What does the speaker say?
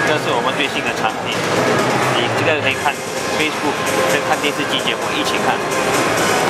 这是我们最新的产品，你这个可以看 Facebook 跟看电视机节目一起看。